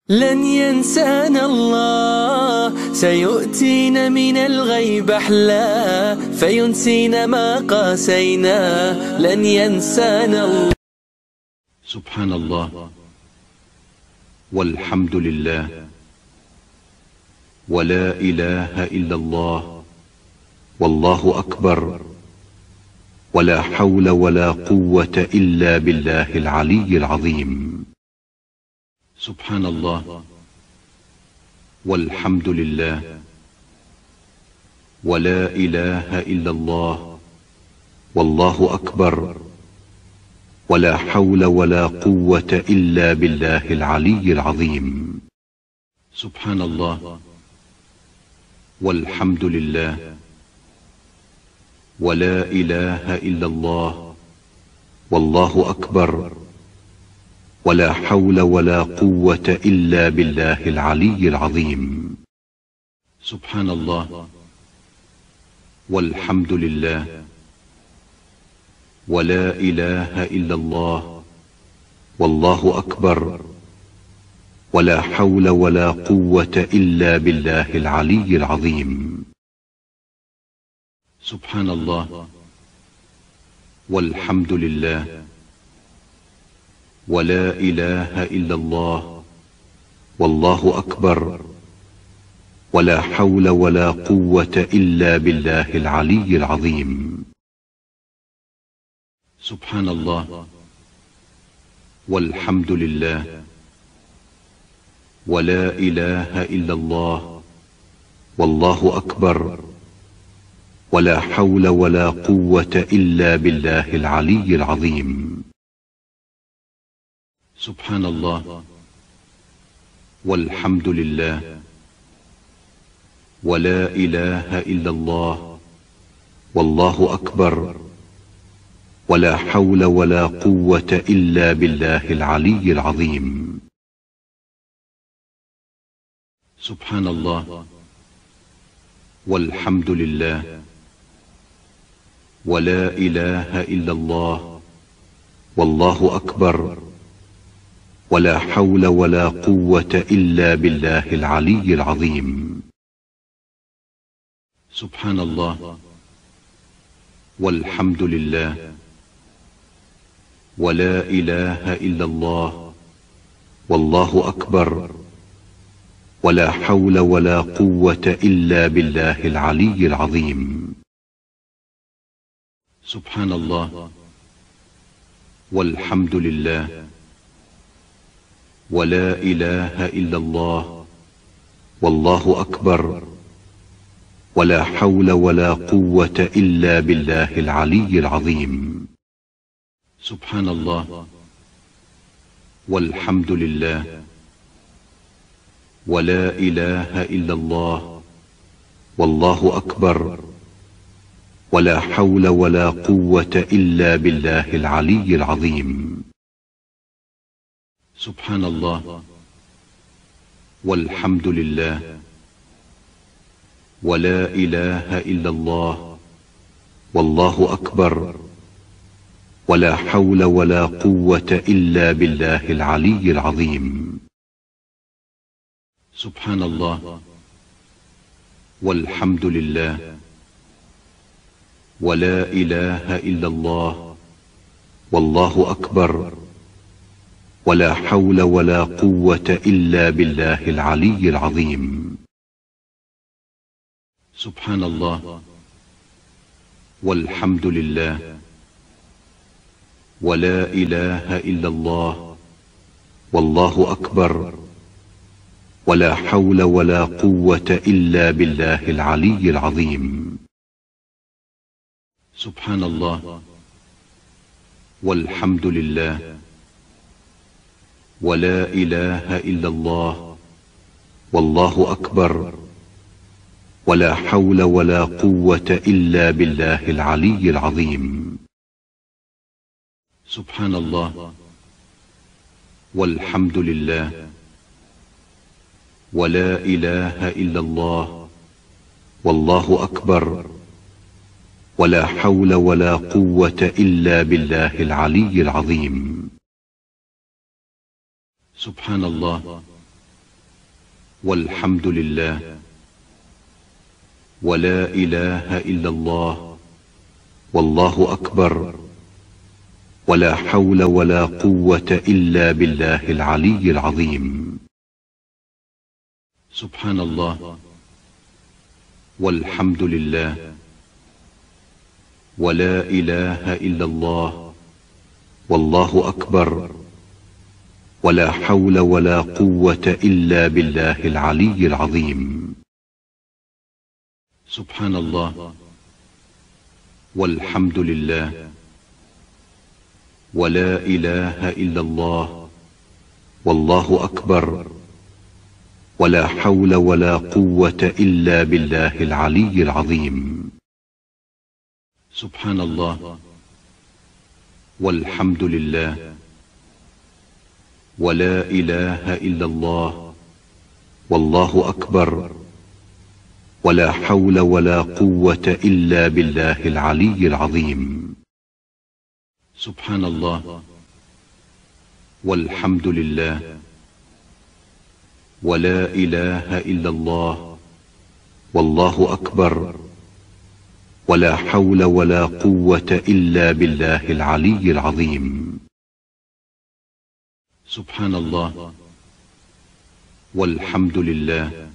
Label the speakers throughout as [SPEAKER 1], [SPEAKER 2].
[SPEAKER 1] لن ينسانا الله، سيؤتينا من الغيب أحلى، فينسينا ما قاسينا. لن ينسانا الله.
[SPEAKER 2] سبحان الله والحمد لله ولا إله إلا الله والله أكبر، ولا حول ولا قوة إلا بالله العلي العظيم. سبحان الله والحمد لله ولا إله إلا الله والله أكبر، ولا حول ولا قوة إلا بالله العلي العظيم. سبحان الله والحمد لله ولا إله إلا الله والله أكبر، ولا حول ولا قوة إلا بالله العلي العظيم. سبحان الله والحمد لله ولا إله إلا الله والله أكبر، ولا حول ولا قوة إلا بالله العلي العظيم. سبحان الله والحمد لله ولا إله إلا الله والله أكبر، ولا حول ولا قوة إلا بالله العلي العظيم. سبحان الله والحمد لله ولا إله إلا الله والله أكبر، ولا حول ولا قوة إلا بالله العلي العظيم. سبحان الله والحمد لله ولا إله إلا الله والله أكبر، ولا حول ولا قوة إلا بالله العلي العظيم. سبحان الله والحمد لله ولا إله إلا الله والله أكبر، ولا حول ولا قوة إلا بالله العلي العظيم. سبحان الله والحمد لله ولا إله إلا الله والله أكبر، ولا حول ولا قوة إلا بالله العلي العظيم. سبحان الله والحمد لله ولا إله إلا الله والله أكبر، ولا حول ولا قوة إلا بالله العلي العظيم. سبحان الله والحمد لله ولا إله إلا الله والله أكبر، ولا حول ولا قوة إلا بالله العلي العظيم. سبحان الله والحمد لله ولا إله إلا الله والله أكبر، ولا حول ولا قوة إلا بالله العلي العظيم. سبحان الله والحمد لله ولا إله إلا الله والله أكبر، ولا حول ولا قوة إلا بالله العلي العظيم. سبحان الله والحمد لله ولا إله إلا الله والله أكبر، ولا حول ولا قوة إلا بالله العلي العظيم. سبحان الله والحمد لله ولا إله إلا الله والله أكبر، ولا حول ولا قوة إلا بالله العلي العظيم. سبحان الله والحمد لله ولا إله إلا الله والله أكبر، ولا حول ولا قوة إلا بالله العلي العظيم. سبحان الله والحمد لله ولا إله إلا الله والله أكبر ولا حول ولا قوة إلا بالله العلي العظيم. سبحان الله والحمد لله ولا إله إلا الله والله أكبر ولا حول ولا قوة إلا بالله العلي العظيم. سبحان الله والحمد لله ولا إله إلا الله والله أكبر ولا حول ولا قوة إلا بالله العلي العظيم. سبحان الله والحمد لله ولا إله إلا الله والله أكبر ولا حول ولا قوة إلا بالله العلي العظيم. سبحان الله والحمد لله ولا إله إلا الله والله أكبر ولا حول ولا قوة إلا بالله العلي العظيم. سبحان الله والحمد لله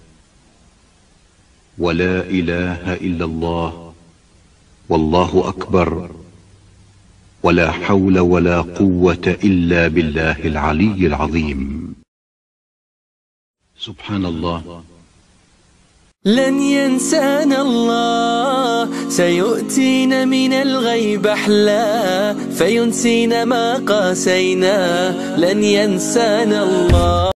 [SPEAKER 2] ولا إله إلا الله والله أكبر ولا حول ولا قوة إلا بالله العلي العظيم. سبحان الله
[SPEAKER 1] لن ينسانا الله، سيؤتينا من الغيب أحلى، فينسينا ما قاسينا. لن ينسانا الله.